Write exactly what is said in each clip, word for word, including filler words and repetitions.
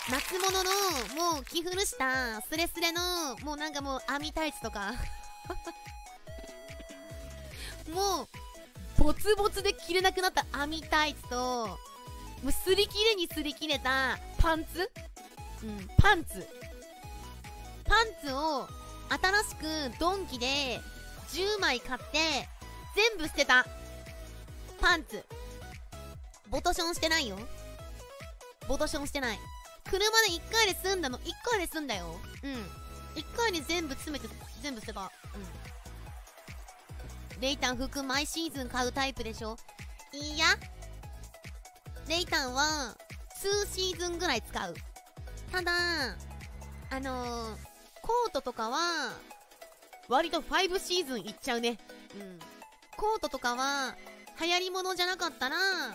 夏物のもう着古したスレスレのもうなんかもう網タイツとかもうボツボツで着れなくなった網タイツと、もう擦り切れに擦り切れたパンツ、うんパンツパンツを新しくドンキでじゅうまい買って全部捨てた。パンツボトションしてないよ。ボトションしてない。車でいっかいで済んだの。いっかいで済んだよ。うんいっかいで全部詰めて全部捨てた。うんレイタン服毎シーズン買うタイプでしょ。いやレイタンはにシーズンぐらい使う。ただあのー、コートとかは割とごシーズンいっちゃうね。うんコートとかは流行り物じゃなかったら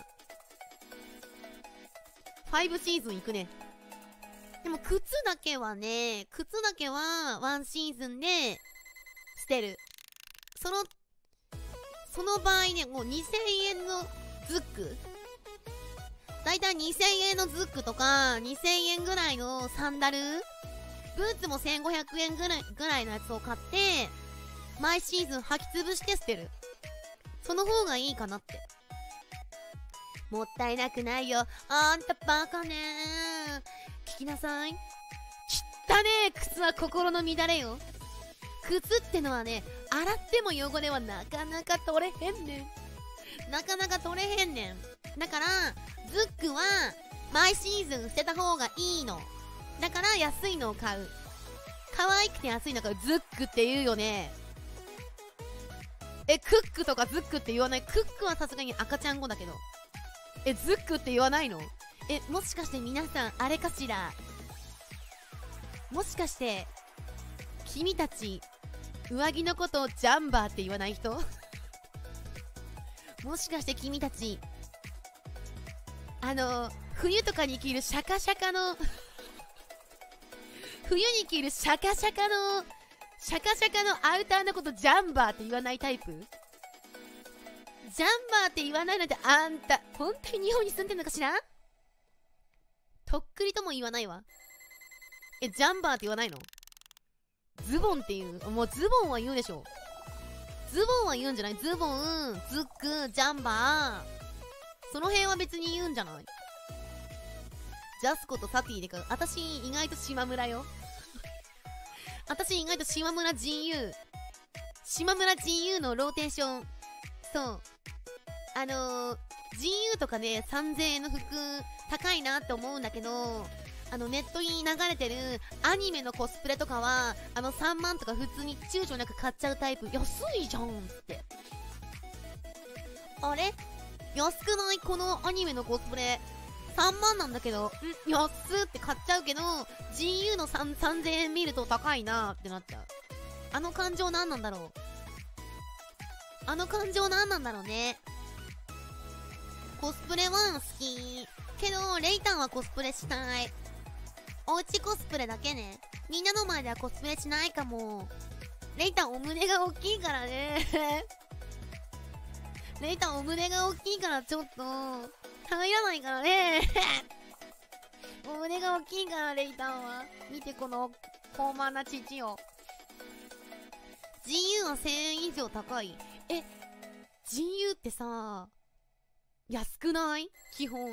ごシーズンいくね。でも靴だけはね、靴だけはいちシーズンで捨てる。そのその場合ね、もうにせんえんのズック、だいたいにせんえんのズックとかにせんえんぐらいのサンダル、ブーツもせんごひゃくえんぐらいぐらいのやつを買って毎シーズン履き潰して捨てる。その方がいいかなって。もったいなくないよ。あんたバカねー。聞きなさい。きったねえ靴は心の乱れよ。靴ってのはね、洗っても汚れはなかなか取れへんねん。なかなか取れへんねん。だからズックは毎シーズン捨てた方がいいの。だから安いのを買う。可愛くて安いのからズックって言うよね。え、クックとかズックって言わない？クックはさすがに赤ちゃん語だけど。え、ズックって言わないの？え、もしかして皆さんあれかしら？もしかして君たち上着のことをジャンバーって言わない人？もしかして君たちあの冬とかに着るシャカシャカの冬に着るシャカシャカのシャカシャカのアウターのことジャンバーって言わないタイプ？ジャンバーって言わないなんてあんた本当に日本に住んでんのかしら？とっくりとも言わないわ。え、ジャンバーって言わないの？ズボンって言う。もうズボンは言うでしょ。ズボンは言うんじゃない？ズボン、ズック、ジャンバー、その辺は別に言うんじゃない？ジャスコとサティでか。私意外と島村よ。私意外と島村 ジーユー 島村 ジーユー のローテーション。そうあのー、ジーユー とかねさんぜんえんの服高いなって思うんだけど、あのネットに流れてるアニメのコスプレとかはあのさんまんとか普通に躊躇なく買っちゃうタイプ。安いじゃんって。あれ安くない？このアニメのコスプレさんまんなんだけど、ん安って買っちゃうけど ジーユー のさんぜんえん見ると高いなってなっちゃう。あの感情なんなんだろう。あの感情なんなんだろうね。コスプレは好きけどレイタンはコスプレしたい。おうちコスプレだけね。みんなの前ではコスプレしないかも。レイタンお胸が大きいからねレイタンお胸が大きいからちょっと入らないからねお胸が大きいからレイタンは。見てこの高慢な父を。 ジーユー はせんえん以上高い。え ジーユー ってさ安くない？基本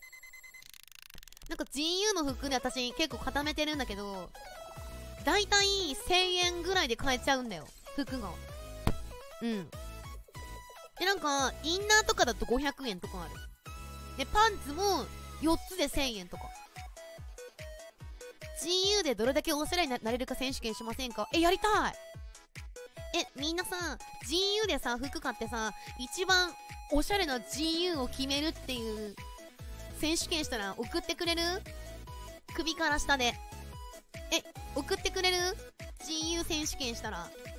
なんか ジーユー の服で私結構固めてるんだけど、だいたいせんえんぐらいで買えちゃうんだよ服が。うんでなんかインナーとかだとごひゃくえんとかある。でパンツもよっつでせんえんとか。 ジーユー でどれだけおしゃれになれるか選手権しませんか？えやりたい。えみんなさ ジーユー でさ服買ってさ一番おしゃれな ジーユー を決めるっていう選手権したら送ってくれる？首から下でえ送ってくれる？ ジーユー 選手権したら